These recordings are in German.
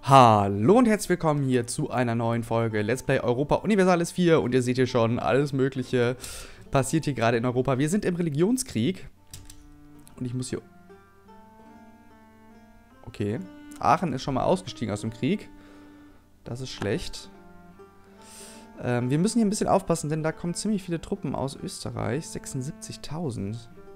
Hallo und herzlich willkommen hier zu einer neuen Folge Let's Play Europa Universalis 4 und ihr seht hier schon, alles mögliche passiert hier gerade in Europa. Wir sind im Religionskrieg und ich muss hier... Okay, Aachen ist schon mal ausgestiegen aus dem Krieg. Das ist schlecht. Wir müssen hier ein bisschen aufpassen, denn da kommen ziemlich viele Truppen aus Österreich. 76.000.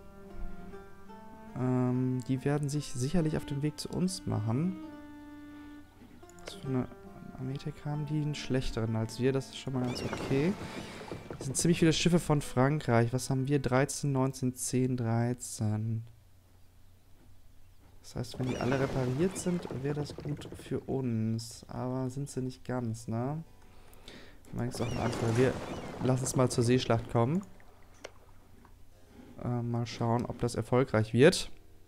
Die werden sich sicherlich auf den Weg zu uns machen. Was für eine Armeetech haben die? Einen schlechteren als wir, das ist schon mal ganz okay. Das sind ziemlich viele Schiffe von Frankreich. Was haben wir? 13, 19, 10, 13. Das heißt, wenn die alle repariert sind, wäre das gut für uns. Aber sind sie nicht ganz, ne? Meinst du auch ein Anfall? Wir lassen es mal zur Seeschlacht kommen. Mal schauen, ob das erfolgreich wird.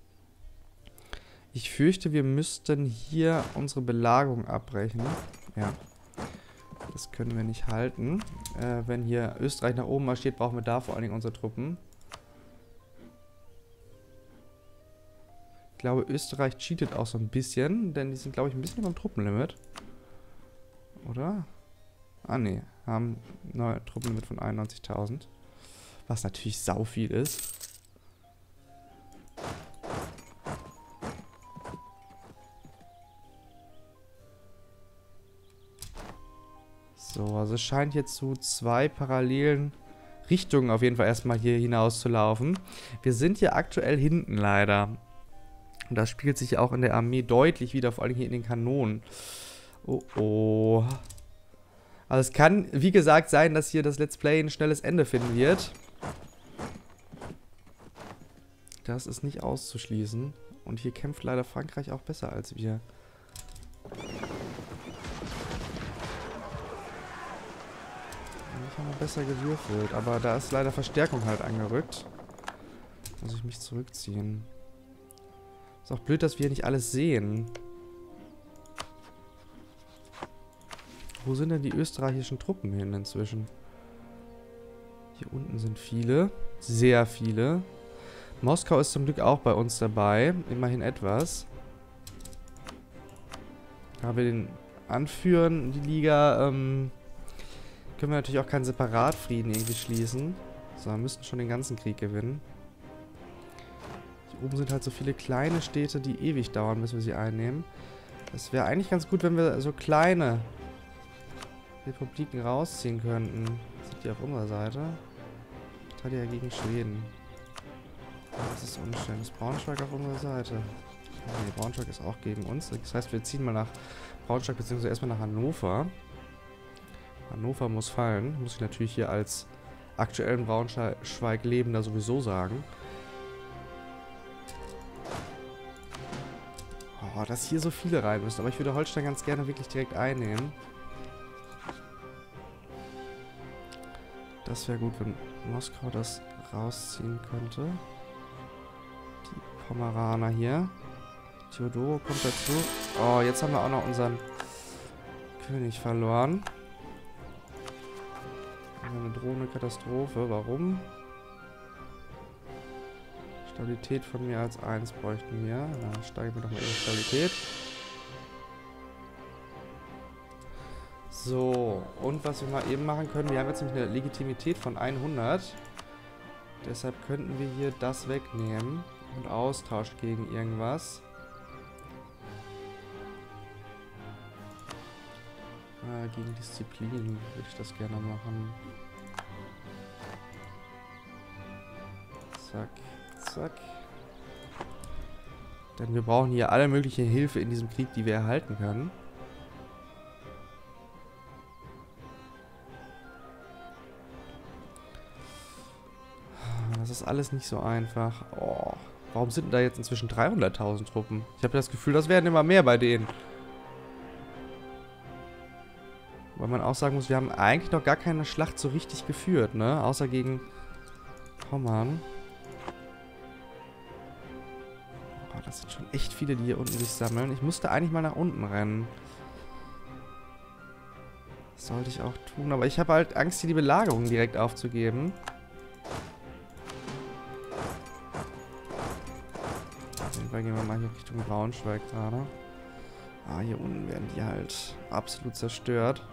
Ich fürchte, wir müssten hier unsere Belagerung abbrechen. Ja. Das können wir nicht halten. Wenn hier Österreich nach oben marschiert, brauchen wir da vor allen Dingen unsere Truppen. Ich glaube, Österreich cheatet auch so ein bisschen, denn die sind, glaube ich, ein bisschen beim Truppenlimit. Oder? Ah, ne. Haben ein neues Truppenlimit von 91.000. Was natürlich sau viel ist. So, also es scheint jetzt zu zwei parallelen Richtungen auf jeden Fall erstmal hier hinaus zu laufen. Wir sind hier aktuell hinten leider. Und das spiegelt sich auch in der Armee deutlich wieder, vor allem hier in den Kanonen. Oh oh. Also es kann, wie gesagt, sein, dass hier das Let's Play ein schnelles Ende finden wird. Das ist nicht auszuschließen. Und hier kämpft leider Frankreich auch besser als wir. Ich habe besser gewürfelt, aber da ist leider Verstärkung halt angerückt. Muss ich mich zurückziehen. Ist auch blöd, dass wir nicht alles sehen. Wo sind denn die österreichischen Truppen hin inzwischen? Hier unten sind viele. Sehr viele. Moskau ist zum Glück auch bei uns dabei. Immerhin etwas. Da wir den anführen, die Liga, können wir natürlich auch keinen Separatfrieden irgendwie schließen. So, wir müssten schon den ganzen Krieg gewinnen. Hier oben sind halt so viele kleine Städte, die ewig dauern, bis wir sie einnehmen. Es wäre eigentlich ganz gut, wenn wir so kleine Republiken rausziehen könnten. Sind die auf unserer Seite? Italien gegen Schweden. Das ist unschön. Ist Braunschweig auf unserer Seite? Nee, Braunschweig ist auch gegen uns. Das heißt, wir ziehen mal nach Braunschweig, beziehungsweise erstmal nach Hannover. Hannover muss fallen. Muss ich natürlich hier als aktuellen Braunschweig-Lebender sowieso sagen. Oh, dass hier so viele rein müssen. Aber ich würde Holstein ganz gerne wirklich direkt einnehmen. Das wäre gut, wenn Moskau das rausziehen könnte. Die Pomeraner hier. Theodoro kommt dazu. Oh, jetzt haben wir auch noch unseren König verloren. Eine drohende Katastrophe. Warum? Stabilität von mehr als 1 bräuchten wir. Dann steigen wir doch mal in die Stabilität. So, und was wir mal eben machen können, wir haben jetzt nämlich eine Legitimität von 100. Deshalb könnten wir hier das wegnehmen und austauschen gegen irgendwas. Gegen Disziplin würde ich das gerne machen. Zack, zack. Denn wir brauchen hier alle mögliche Hilfe in diesem Krieg, die wir erhalten können. Das ist alles nicht so einfach. Oh, warum sind denn da jetzt inzwischen 300.000 Truppen? Ich habe das Gefühl, das werden immer mehr bei denen. Weil man auch sagen muss, wir haben eigentlich noch gar keine Schlacht so richtig geführt, ne? Außer gegen Pommern. Oh, das sind schon echt viele, die hier unten sich sammeln. Ich musste eigentlich mal nach unten rennen. Das sollte ich auch tun, aber ich habe halt Angst, hier die Belagerung direkt aufzugeben. Auf jeden Fall gehen wir mal hier Richtung Braunschweig gerade. Ah, hier unten werden die halt absolut zerstört.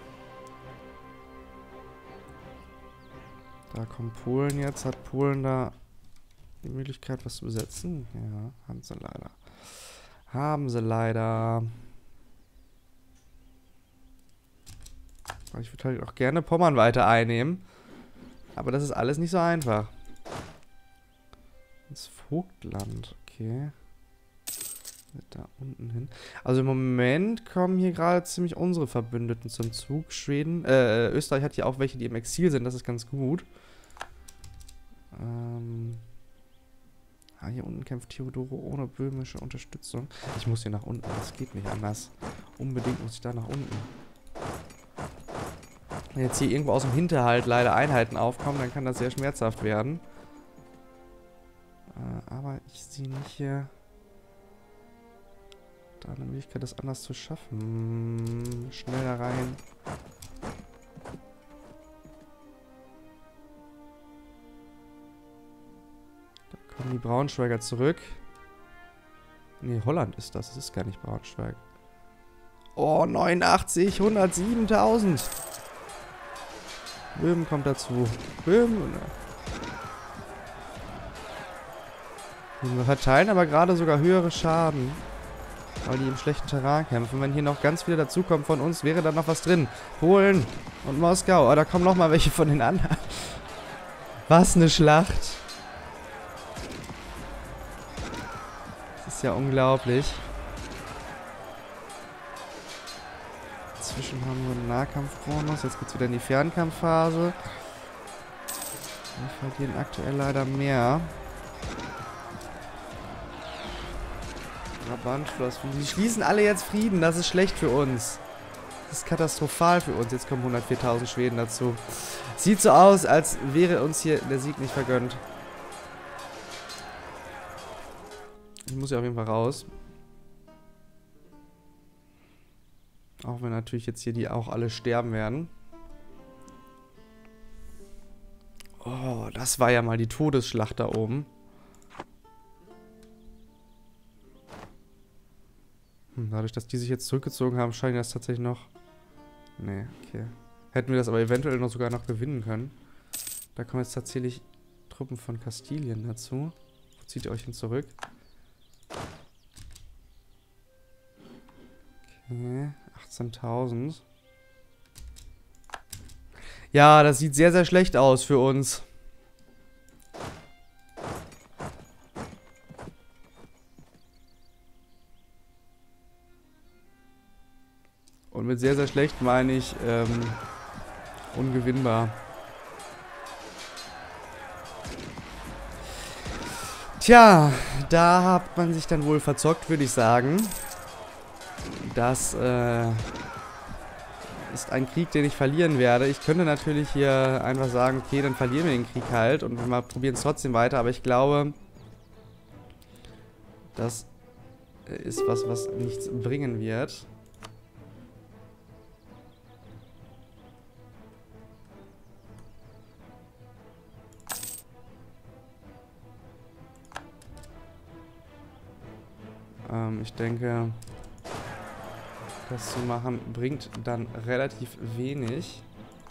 Da kommt Polen jetzt. Hat Polen da die Möglichkeit, was zu besetzen? Ja, haben sie leider. Haben sie leider. Ich würde halt auch gerne Pommern weiter einnehmen. Aber das ist alles nicht so einfach. Das Vogtland, okay. Da unten hin. Also im Moment kommen hier gerade ziemlich unsere Verbündeten zum Zug. Schweden, Österreich hat hier auch welche, die im Exil sind. Das ist ganz gut. Hier unten kämpft Theodoro ohne böhmische Unterstützung. Ich muss hier nach unten. Das geht nicht anders. Unbedingt muss ich da nach unten. Wenn jetzt hier irgendwo aus dem Hinterhalt leider Einheiten aufkommen, dann kann das sehr schmerzhaft werden. Aber ich sehe nicht hier da eine Möglichkeit, das anders zu schaffen. Schnell da rein. Da kommen die Braunschweiger zurück. Nee, Holland ist das. Das ist gar nicht Braunschweig. Oh, 89, 107.000. Böhmen kommt dazu. Böhmen. Wir verteilen aber gerade sogar höhere Schaden. Weil die im schlechten Terrain kämpfen. Wenn hier noch ganz viele dazukommen von uns, wäre da noch was drin. Polen und Moskau. Oh, da kommen noch mal welche von den anderen. Was eine Schlacht. Das ist ja unglaublich. Inzwischen haben wir einen Nahkampfbonus. Jetzt geht es wieder in die Fernkampfphase. Wir verlieren aktuell leider mehr. Brabantschloss. Die schließen alle jetzt Frieden. Das ist schlecht für uns. Das ist katastrophal für uns. Jetzt kommen 104.000 Schweden dazu. Sieht so aus, als wäre uns hier der Sieg nicht vergönnt. Ich muss ja auf jeden Fall raus. Auch wenn natürlich jetzt hier die auch alle sterben werden. Oh, das war ja mal die Todesschlacht da oben. Dadurch, dass die sich jetzt zurückgezogen haben, scheint das tatsächlich noch... Nee, okay. Hätten wir das aber eventuell noch sogar noch gewinnen können. Da kommen jetzt tatsächlich Truppen von Kastilien dazu. Wo zieht ihr euch hin zurück? Okay, 18.000. Ja, das sieht sehr, sehr schlecht aus für uns. Und mit sehr, sehr schlecht meine ich ungewinnbar. Tja, da hat man sich dann wohl verzockt, würde ich sagen. Das ist ein Krieg, den ich verlieren werde. Ich könnte natürlich hier einfach sagen, okay, dann verlieren wir den Krieg halt und wir probieren es trotzdem weiter. Aber ich glaube, das ist was nichts bringen wird. Ich denke, das zu machen bringt dann relativ wenig.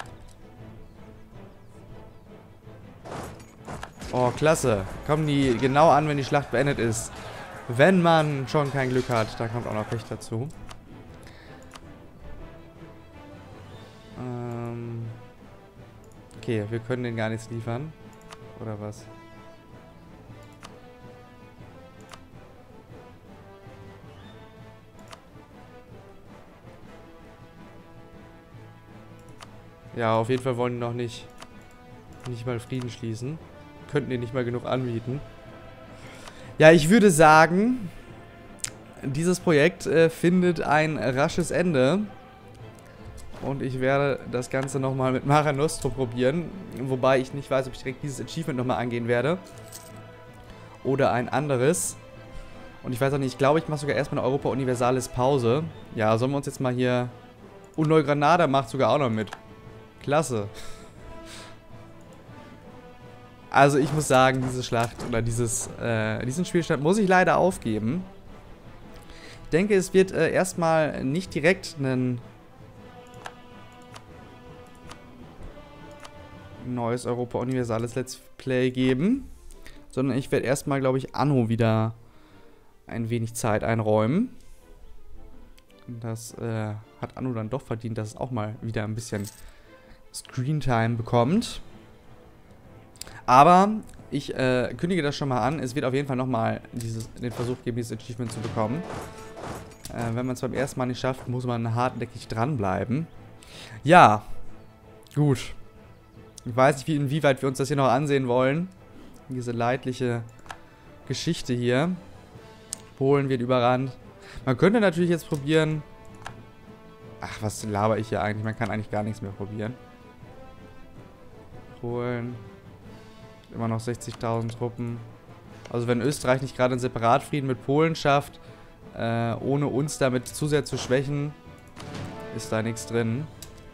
Oh, klasse. Kommen die genau an, wenn die Schlacht beendet ist. Wenn man schon kein Glück hat, dann kommt auch noch Pech dazu. Okay, wir können denen gar nichts liefern. Oder was? Ja, auf jeden Fall wollen die noch nicht mal Frieden schließen. Könnten die nicht mal genug anbieten. Ja, ich würde sagen, dieses Projekt findet ein rasches Ende. Und ich werde das Ganze nochmal mit Mare Nostrum probieren. Wobei ich nicht weiß, ob ich direkt dieses Achievement nochmal angehen werde. Oder ein anderes. Und ich weiß auch nicht, ich glaube, ich mache sogar erstmal eine Europa Universalis Pause. Ja, sollen wir uns jetzt mal hier... Und Neugranada macht sogar auch noch mit. Klasse. Also ich muss sagen, diese Schlacht oder diesen Spielstand muss ich leider aufgeben. denke, es wird erstmal nicht direkt ein neues Europa Universalis Let's Play geben, sondern ich werde erstmal, glaube ich, Anno wieder ein wenig Zeit einräumen. Das hat Anno dann doch verdient, dass es auch mal wieder ein bisschen Screentime bekommt. Aber ich kündige das schon mal an. Es wird auf jeden Fall nochmal den Versuch geben, dieses Achievement zu bekommen. Wenn man es beim ersten Mal nicht schafft, muss man hartnäckig dranbleiben. Ja, gut. Ich weiß nicht, inwieweit wir uns das hier noch ansehen wollen. Diese leidliche Geschichte hier. Polen wird überrannt. Man könnte natürlich jetzt probieren... Ach, was laber ich hier eigentlich? Man kann eigentlich gar nichts mehr probieren. Polen. Immer noch 60.000 Truppen. Also wenn Österreich nicht gerade einen Separatfrieden mit Polen schafft, ohne uns damit zu sehr zu schwächen, ist da nichts drin.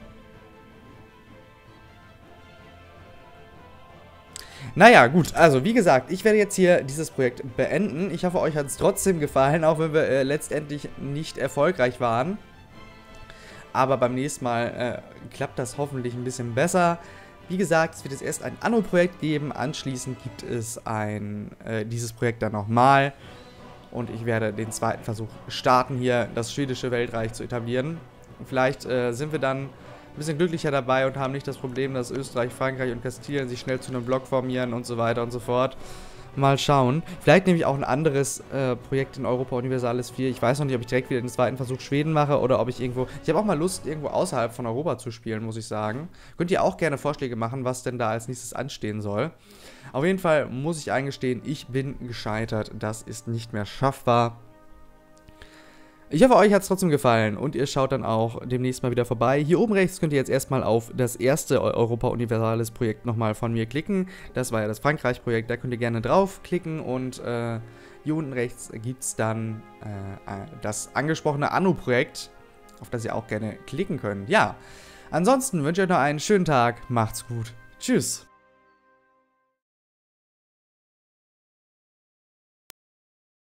Naja, gut, also wie gesagt, ich werde jetzt hier dieses Projekt beenden. Ich hoffe, euch hat es trotzdem gefallen, auch wenn wir letztendlich nicht erfolgreich waren. Aber beim nächsten Mal klappt das hoffentlich ein bisschen besser. Wie gesagt, es wird jetzt erst ein Anno-Projekt geben, anschließend gibt es dieses Projekt dann nochmal. Und ich werde den zweiten Versuch starten, hier das schwedische Weltreich zu etablieren. Vielleicht sind wir dann ein bisschen glücklicher dabei und haben nicht das Problem, dass Österreich, Frankreich und Kastilien sich schnell zu einem Block formieren und so weiter und so fort. Mal schauen. Vielleicht nehme ich auch ein anderes Projekt in Europa Universalis 4. Ich weiß noch nicht, ob ich direkt wieder den zweiten Versuch Schweden mache oder ob ich irgendwo... Ich habe auch mal Lust, irgendwo außerhalb von Europa zu spielen, muss ich sagen. Könnt ihr auch gerne Vorschläge machen, was denn da als nächstes anstehen soll. Auf jeden Fall muss ich eingestehen, ich bin gescheitert. Das ist nicht mehr schaffbar. Ich hoffe, euch hat es trotzdem gefallen und ihr schaut dann auch demnächst mal wieder vorbei. Hier oben rechts könnt ihr jetzt erstmal auf das erste Europa Universalis Projekt nochmal von mir klicken. Das war ja das Frankreich-Projekt, da könnt ihr gerne draufklicken und hier unten rechts gibt es dann das angesprochene Anno-Projekt, auf das ihr auch gerne klicken könnt. Ja, ansonsten wünsche ich euch noch einen schönen Tag, macht's gut, tschüss.